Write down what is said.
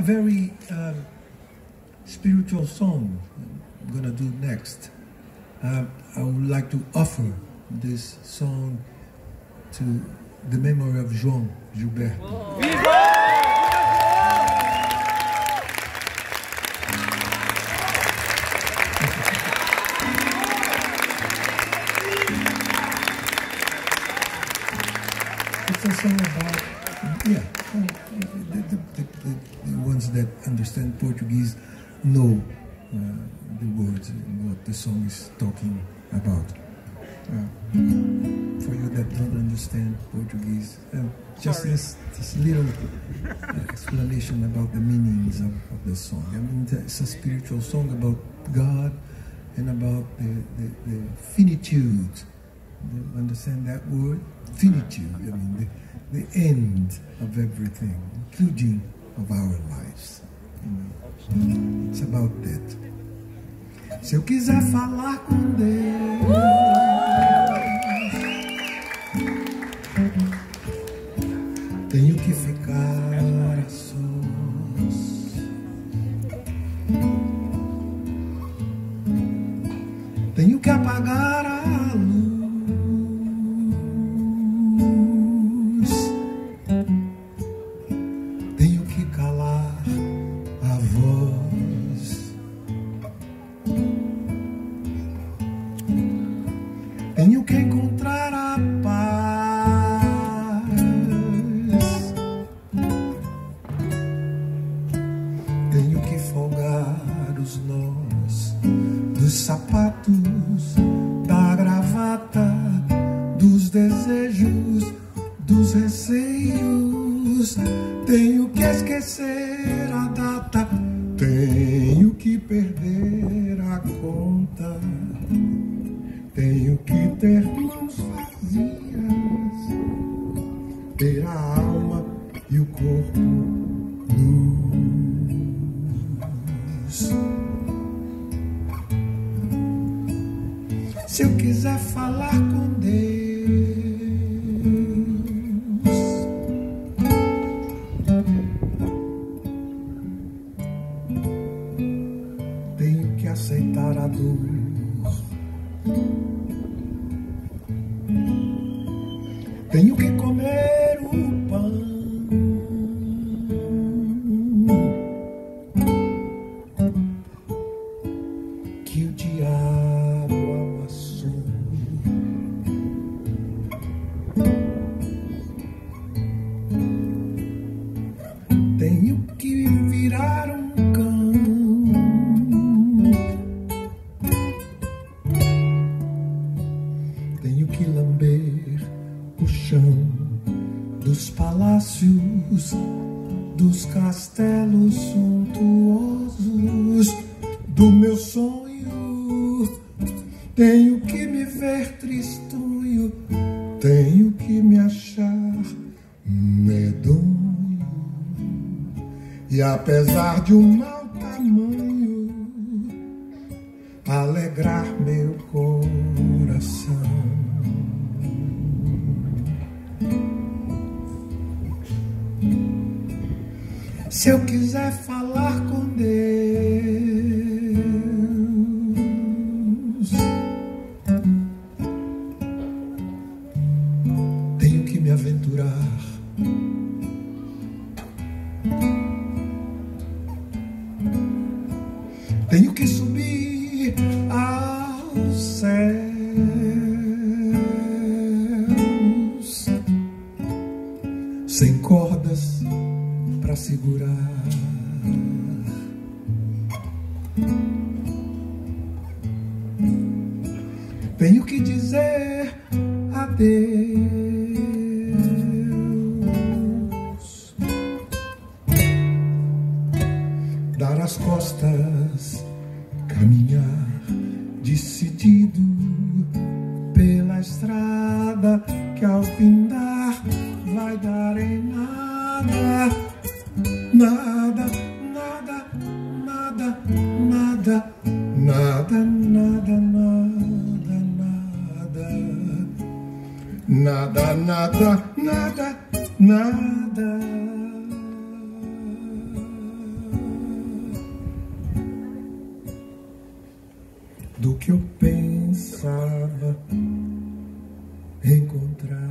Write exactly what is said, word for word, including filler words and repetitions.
a very um, spiritual song I'm going to do next. Uh, I would like to offer this song to the memory of João Gilberto. It's a song about, yeah, the, the, the, the, the ones that understand Portuguese know uh, the words and what the song is talking about. Uh, for you that don't understand Portuguese, uh, just this, this little uh, explanation about the meanings of, of the song. I mean, it's a spiritual song about God and about the, the, the finitude. You understand that word? Finitude. I mean, the, the end of everything, including of our lives. You know? It's about that. Se eu quiser falar com Deus, tenho que ficar a sós. Tenho que apagar a luz. Tenho que calar a voz. Tenho que encontrar a paz. Tenho que folgar os nós dos sapatos, da gravata, dos desejos, dos receios. Tenho que esquecer a data. Tenho que perder a conta. Tenho que ter mãos vazias, ter a alma e o corpo nus. Se eu quiser falar com Deus, tenho que aceitar a dor. Tenho que comer o pão. Que o diabo amassou. Tenho que virar um cão. Tenho que lamber o chão dos palácios, dos castelos suntuosos do meu sonho. Tenho que me ver tristonho, tenho que me achar medonho. E apesar de um mau tamanho, alegrar meu coração. Se eu quiser falar com Deus, tenho que me aventurar. Tenho que subir aos céus, sem cordas para segurar. Tenho que dizer adeus, dar as costas, caminhar decidido pela estrada que ao findar vai dar em nada. Nada, nada, nada, nada, nada, nada, nada, nada, nada, nada, nada, nada. que eu pensava encontrar.